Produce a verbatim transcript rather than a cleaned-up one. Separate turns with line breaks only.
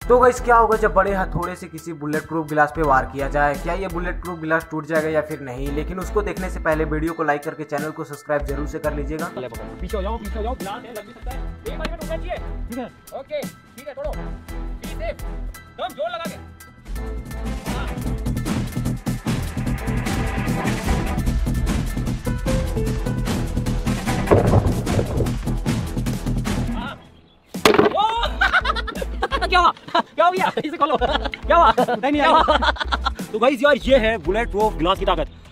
तो गाइस क्या होगा जब बड़े हथौड़े से किसी बुलेट प्रूफ गिलास पे वार किया जाए, क्या ये बुलेट प्रूफ गिलास टूट जाएगा या फिर नहीं। लेकिन उसको देखने से पहले वीडियो को लाइक करके चैनल को सब्सक्राइब जरूर से कर लीजिएगा।
पीछे हो जाओ, पीछे हो जाओ, गिलास है, लग भी सकता है। एक बार में टूटना चाहिए। ठीक है, ओके, ठीक है, छोड़ो, बी सेफ, दम जोर लगा के। क्या हुआ? क्या हो गया? इसे खोलो। क्या हुआ? नहीं नहीं आया। तो गाइस यार ये है बुलेट प्रूफ गिलास की ताकत।